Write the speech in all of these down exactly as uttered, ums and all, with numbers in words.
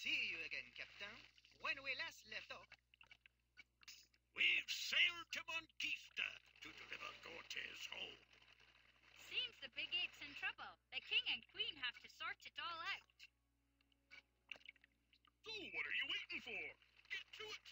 See you again, Captain. When we last left off, we've sailed to Monquista to deliver Gortes home. Seems the Big Eight's in trouble. The king and queen have to sort it all out. So what are you waiting for? Get to it!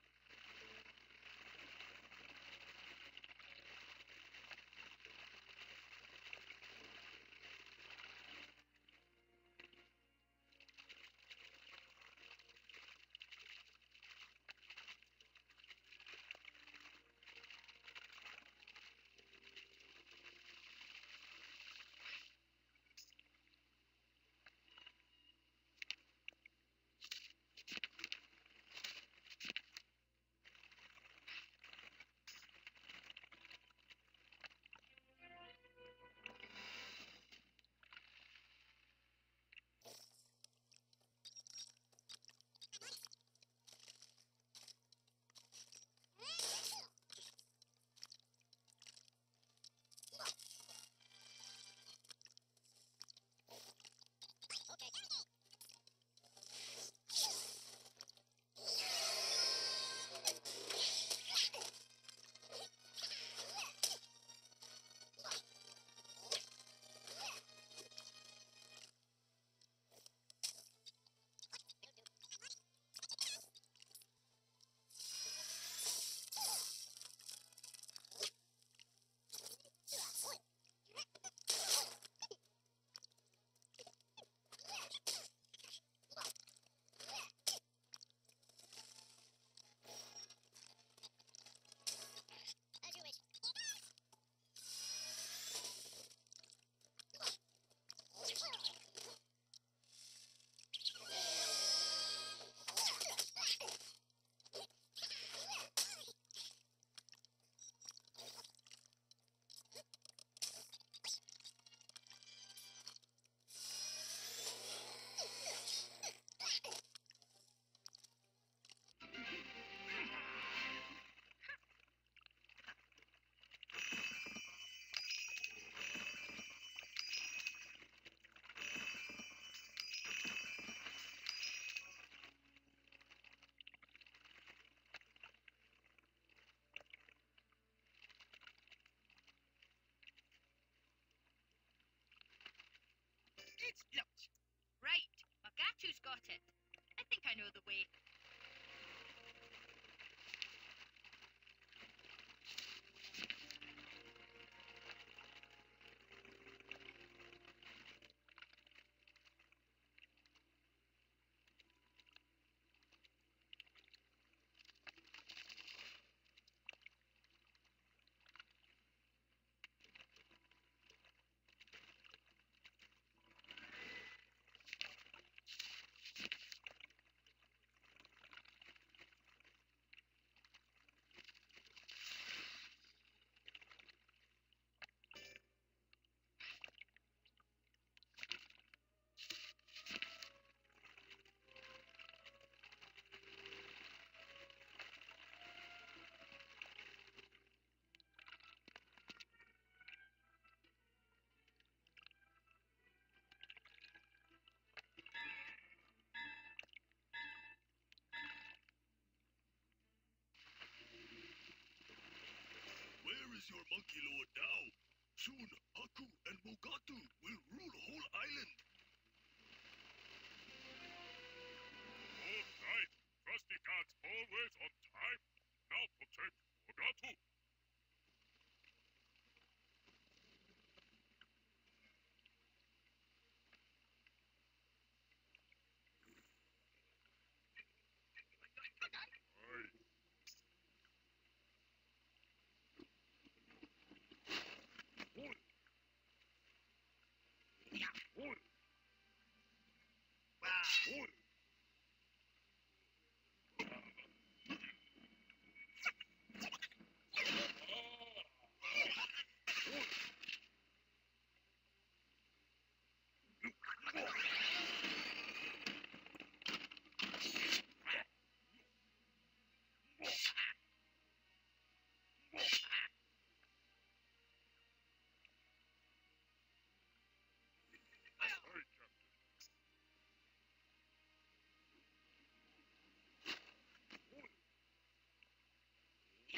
it's locked. Right, Magatu's got it. I think I know the way. Where is your monkey lord now? Soon, Aku and Mogatu will rule the whole island. Hold tight. Trusty cat's always on time. Now protect Mogatu. Aye. Hold. Hold. Hold.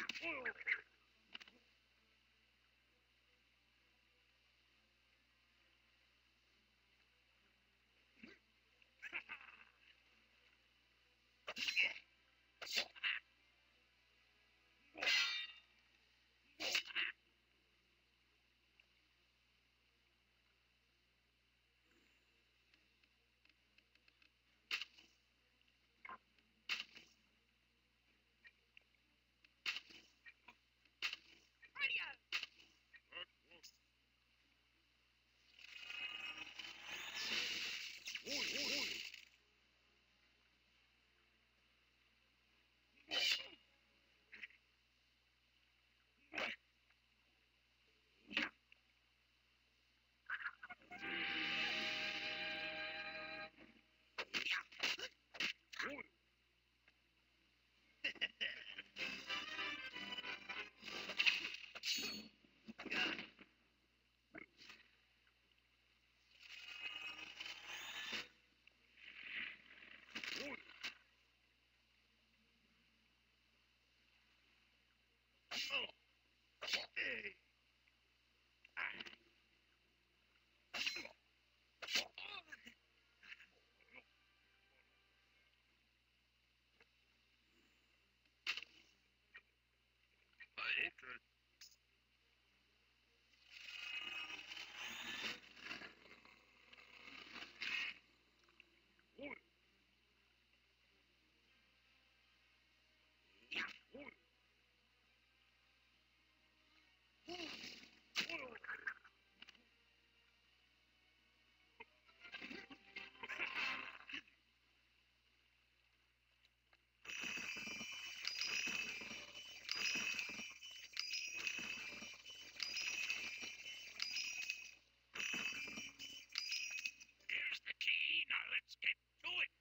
Here's the key. Now let's get to it.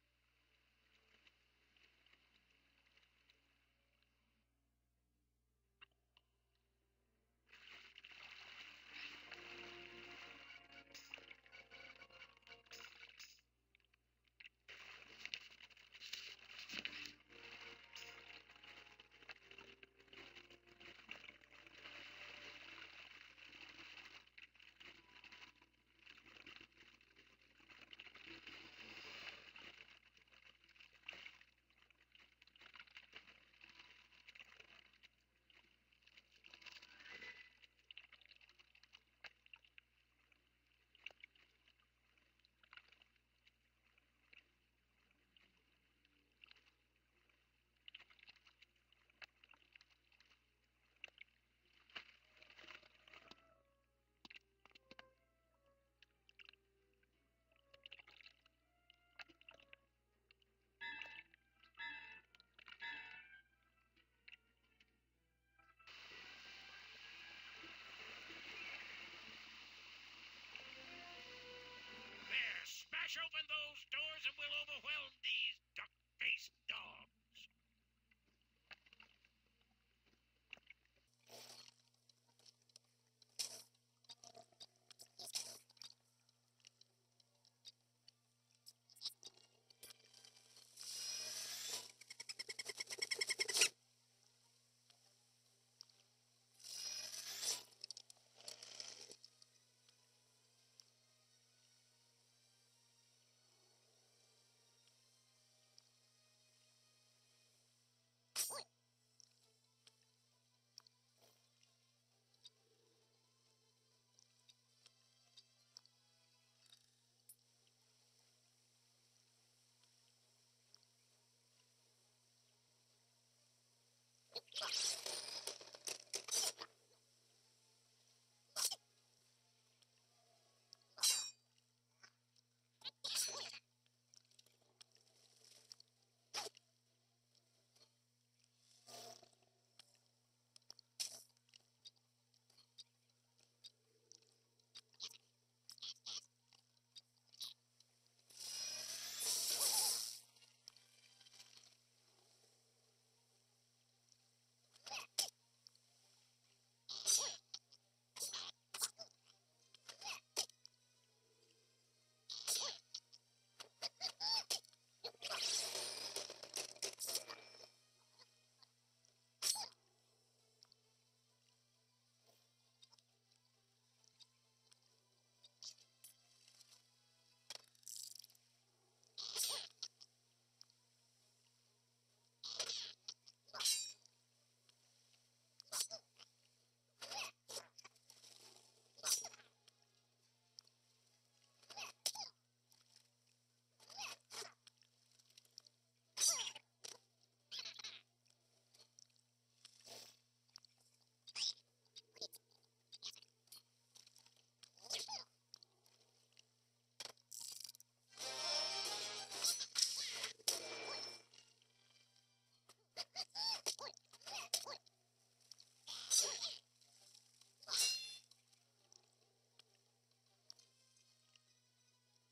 There, smash open those doors and we'll overwhelm these duck-faced dogs.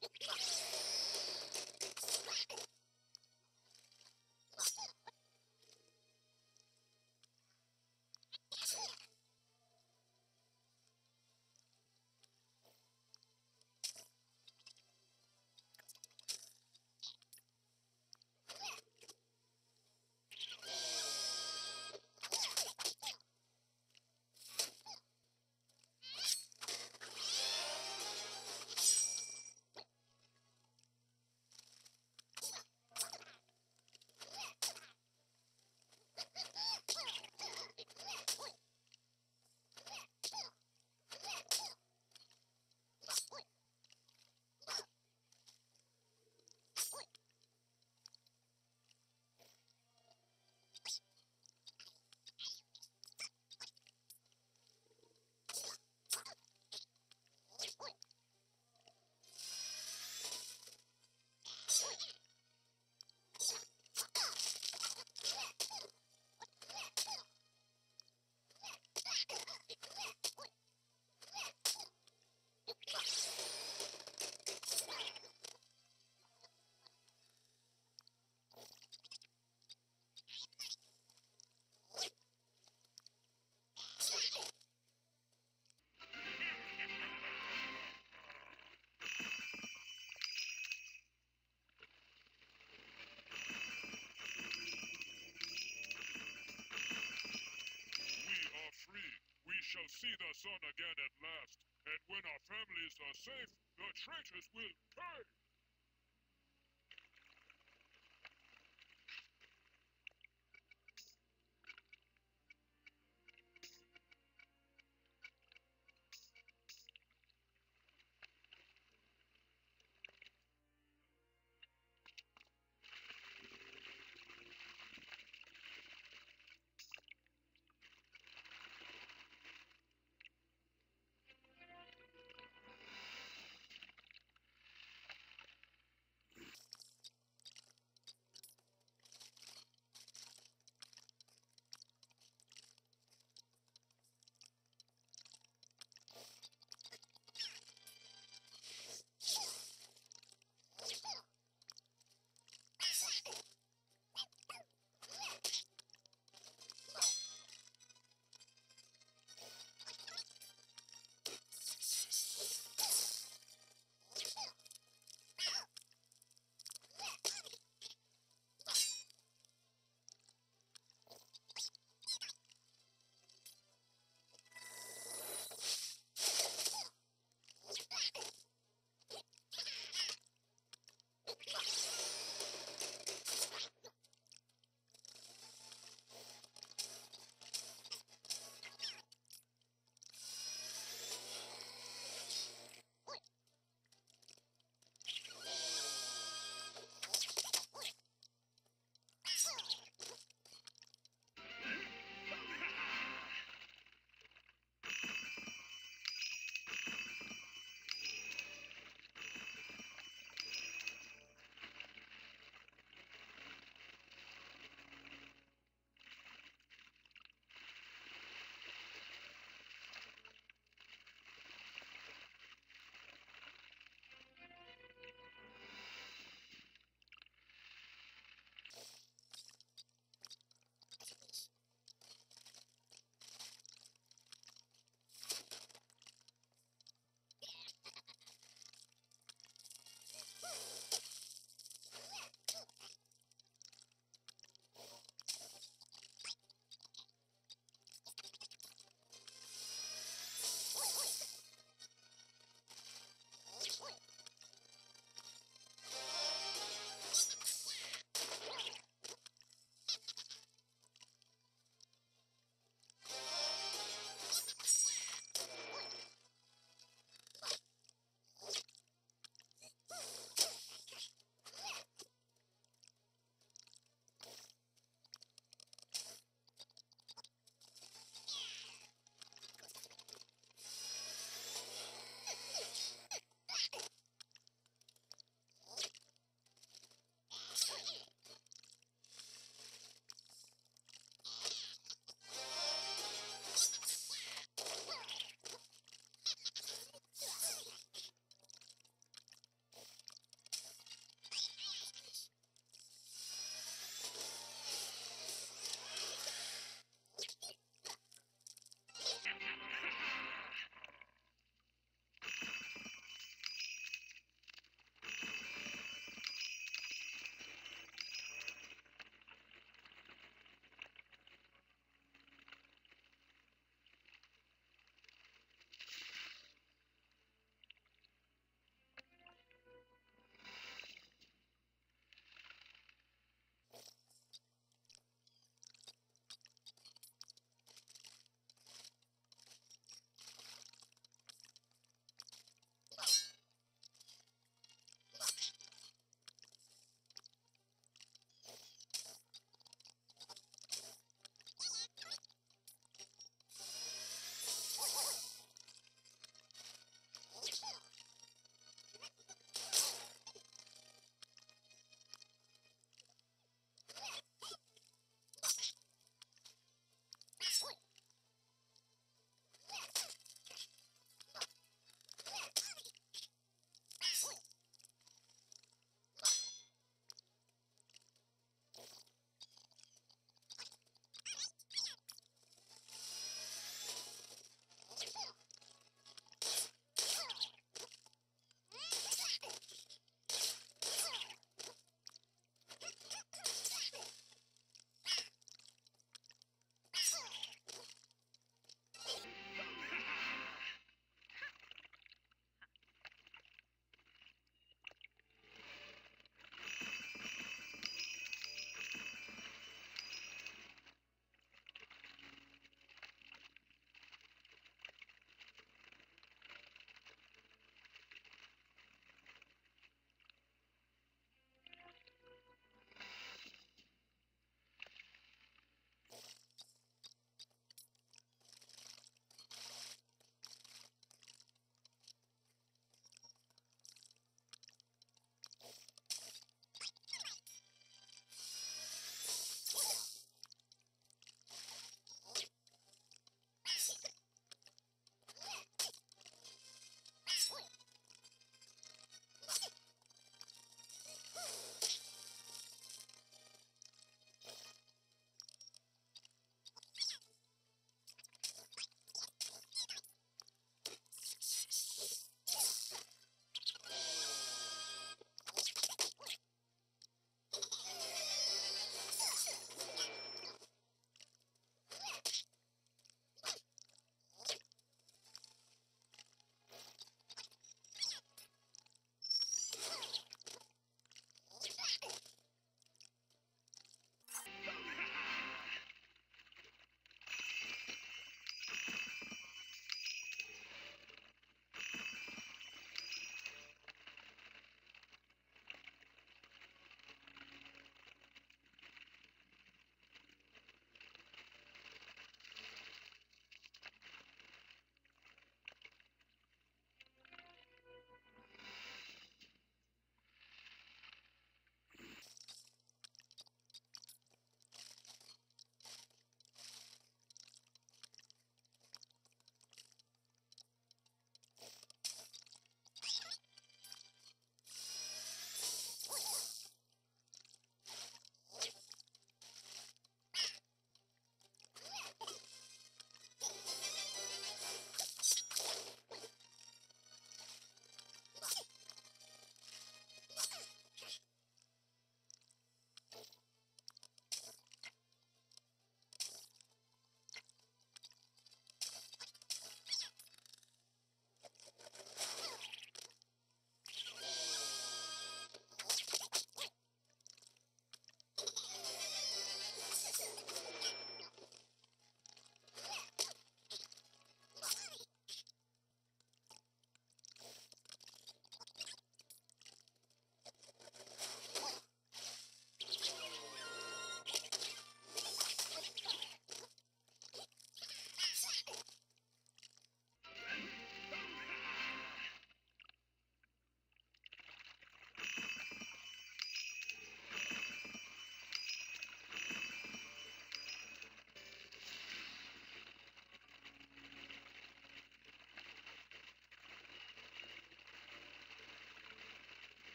We are free. We shall see the sun again at last. And when our families are safe, the traitors will pay.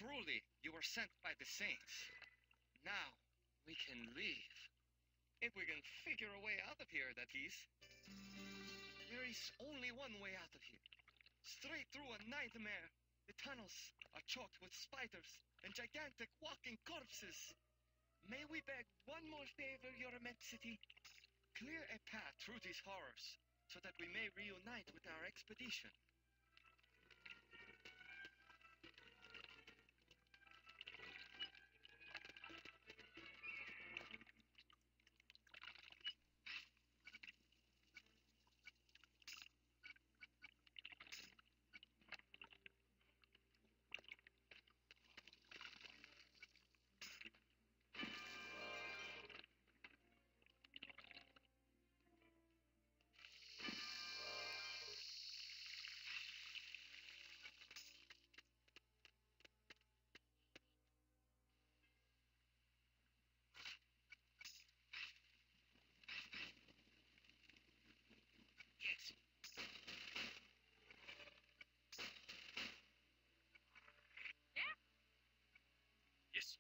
Truly, you were sent by the saints. Now, we can leave. If we can figure a way out of here, that is. There is only one way out of here. Straight through a nightmare. The tunnels are choked with spiders and gigantic walking corpses. May we beg one more favor, Your Immensity? Clear a path through these horrors, so that we may reunite with our expedition. Yes. Yeah? Yes.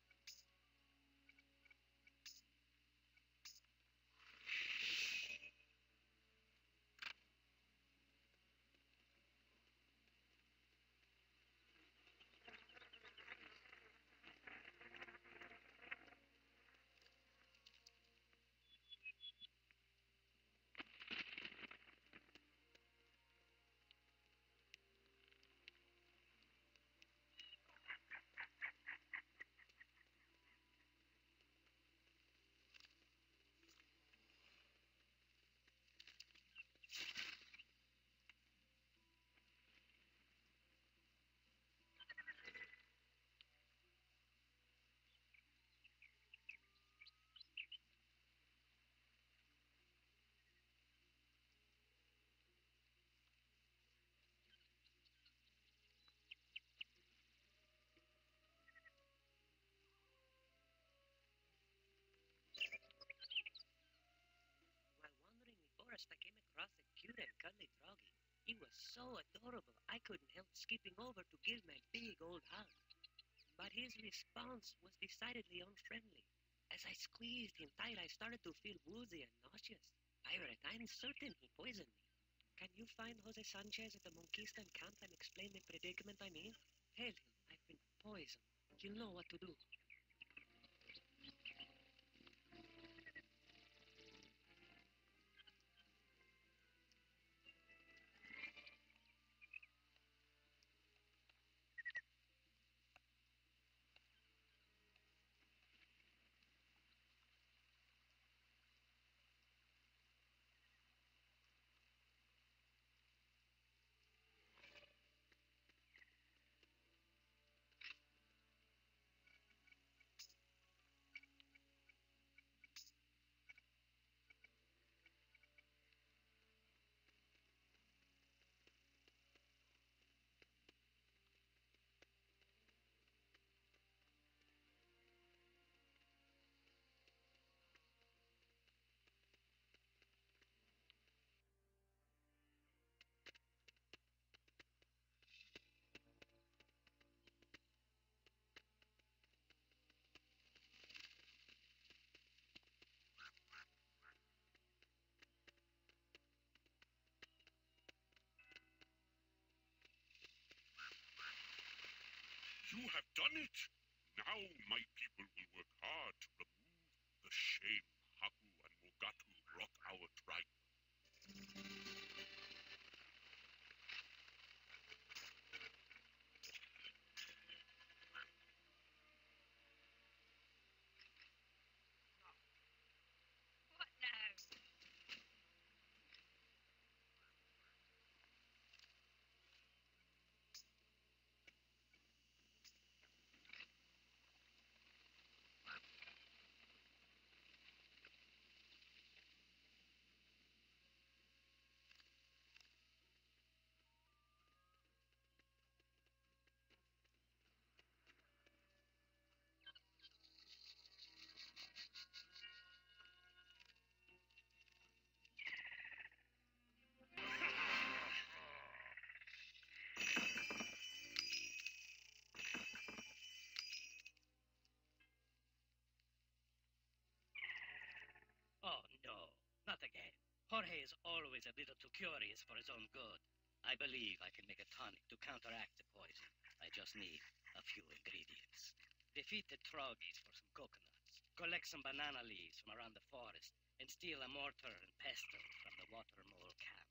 While wandering the forest, I came across a cute and cuddly froggy. He was so adorable, I couldn't help skipping over to give him a big old hug. But his response was decidedly unfriendly. As I squeezed him tight, I started to feel woozy and nauseous. Pirate, I'm certain he poisoned me. Can you find Jose Sanchez at the Monquistan camp and explain the predicament I'm in? Tell him I've been poisoned. He'll know what to do. You have done it! Now my people will work hard to remove the shame Haku and Mogatu brought our tribe. What now? is a little too curious for his own good. I believe I can make a tonic to counteract the poison. I just need a few ingredients. Defeat the Troggies for some coconuts. Collect some banana leaves from around the forest. And steal a mortar and pestle from the water mole camp.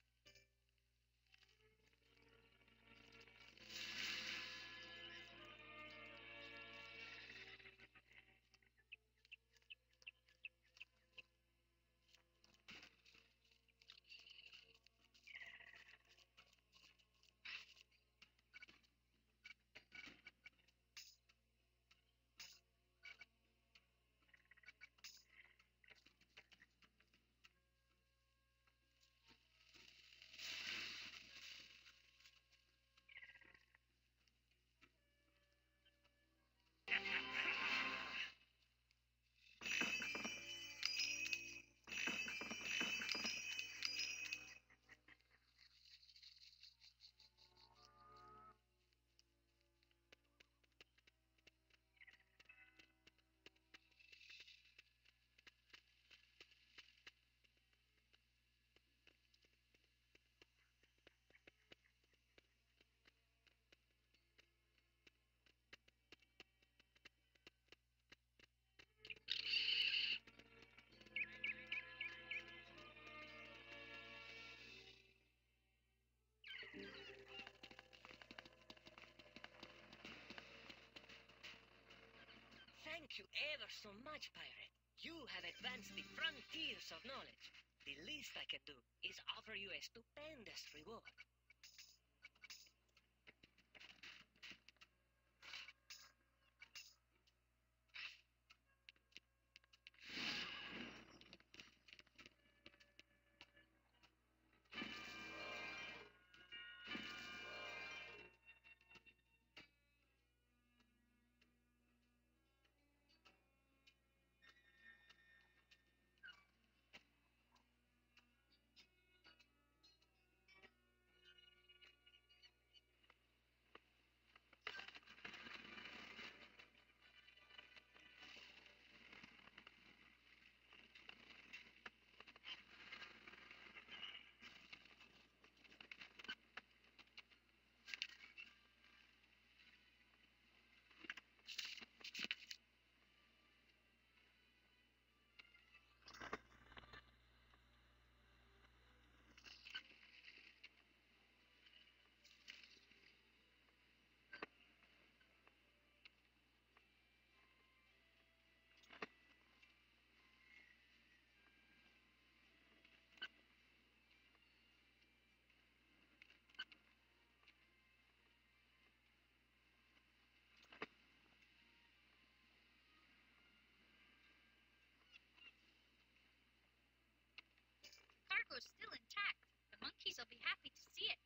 Thank you ever so much, Pirate. You have advanced the frontiers of knowledge. The least I can do is offer you a stupendous reward. Cargo's still intact. The monkeys will be happy to see it.